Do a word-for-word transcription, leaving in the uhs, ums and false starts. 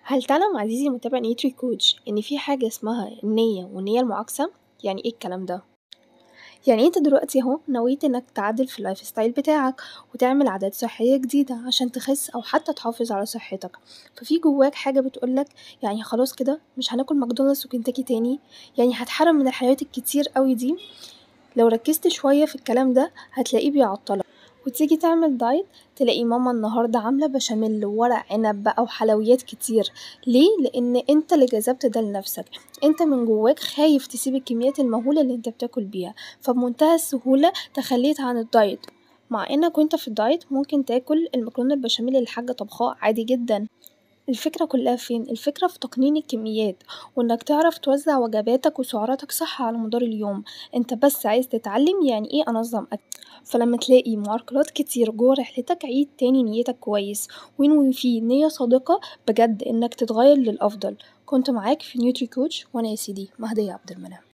هل تعلم عزيزي متابع نيوتري كوتش إن في حاجة اسمها النية والنية المعاكسة؟ يعني إيه الكلام ده؟ يعني أنت دلوقتي أهو نويت إنك تعدل في اللايف ستايل بتاعك وتعمل عادات صحية جديدة عشان تخس أو حتى تحافظ على صحتك، ففي جواك حاجة بتقولك يعني خلاص كده مش هناكل ماكدونالدز وكنتاكي تاني، يعني هتحرم من الحلويات الكتير قوي دي. لو ركزت شوية في الكلام ده هتلاقيه بيعطلك، وتيجي تعمل دايت تلاقي ماما النهاردة عاملة بشاميل وورق عنب بقى وحلويات كتير. ليه؟ لأن انت اللي جذبت ده لنفسك، انت من جواك خايف تسيب الكميات المهولة اللي انت بتاكل بيها، فبمنتهى السهولة تخليت عن الدايت، مع انك وانت في الدايت ممكن تاكل المكرونة البشاميل اللي الحاجة طبخاه عادي جدا. الفكرة كلها فين؟ الفكرة في تقنين الكميات، وانك تعرف توزع وجباتك وسعراتك صح على مدار اليوم. انت بس عايز تتعلم يعني ايه انظم اكل، فلما تلاقي معرقلات كتير جوه رحلتك عيد تاني نيتك كويس، وانوي فيه نية صادقة بجد انك تتغير للأفضل. كنت معاك في نيوتري كوتش، وانا يا سيدي مهدية عبد المنعم.